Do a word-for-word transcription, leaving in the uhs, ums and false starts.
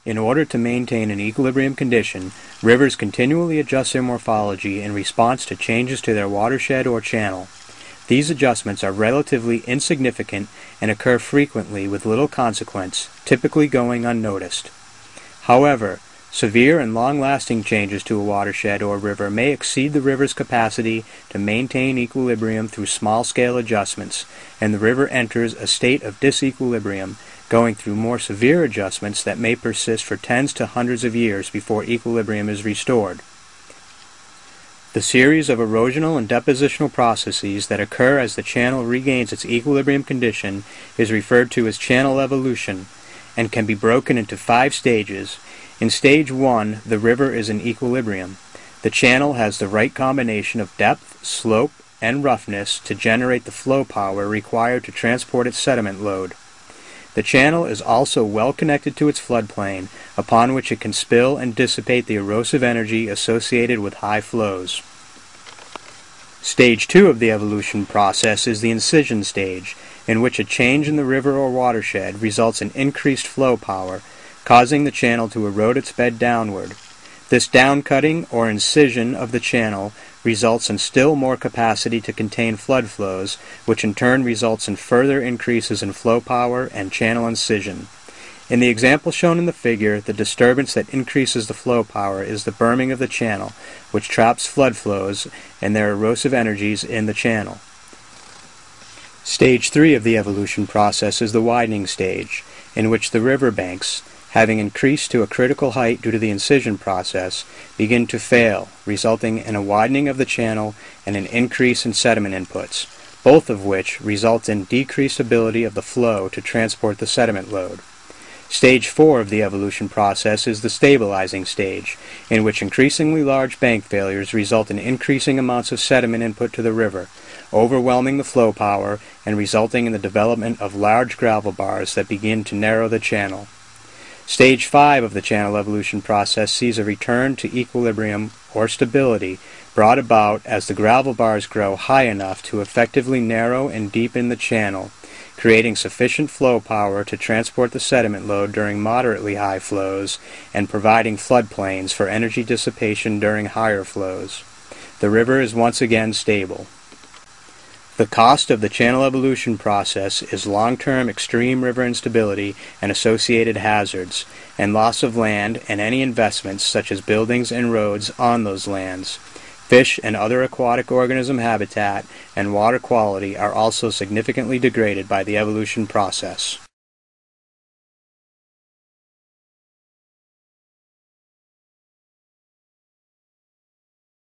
In order to maintain an equilibrium condition, rivers continually adjust their morphology in response to changes to their watershed or channel. These adjustments are relatively insignificant and occur frequently with little consequence, typically going unnoticed. However, severe and long-lasting changes to a watershed or river may exceed the river's capacity to maintain equilibrium through small-scale adjustments, and the river enters a state of disequilibrium, going through more severe adjustments that may persist for tens to hundreds of years before equilibrium is restored. The series of erosional and depositional processes that occur as the channel regains its equilibrium condition is referred to as channel evolution, and can be broken into five stages. In stage one, the river is in equilibrium. The channel has the right combination of depth, slope, and roughness to generate the flow power required to transport its sediment load. The channel is also well connected to its floodplain, upon which it can spill and dissipate the erosive energy associated with high flows. Stage two of the evolution process is the incision stage, in which a change in the river or watershed results in increased flow power, causing the channel to erode its bed downward. This downcutting or incision of the channel results in still more capacity to contain flood flows, which in turn results in further increases in flow power and channel incision. In the example shown in the figure, the disturbance that increases the flow power is the berming of the channel, which traps flood flows and their erosive energies in the channel. Stage three of the evolution process is the widening stage, in which the river banks, having increased to a critical height due to the incision process, begin to fail, resulting in a widening of the channel and an increase in sediment inputs, both of which result in decreased ability of the flow to transport the sediment load. Stage four of the evolution process is the stabilizing stage, in which increasingly large bank failures result in increasing amounts of sediment input to the river, overwhelming the flow power and resulting in the development of large gravel bars that begin to narrow the channel. Stage five of the channel evolution process sees a return to equilibrium or stability brought about as the gravel bars grow high enough to effectively narrow and deepen the channel, creating sufficient flow power to transport the sediment load during moderately high flows and providing floodplains for energy dissipation during higher flows. The river is once again stable. The cost of the channel evolution process is long-term extreme river instability and associated hazards, and loss of land and any investments such as buildings and roads on those lands. Fish and other aquatic organism habitat and water quality are also significantly degraded by the evolution process.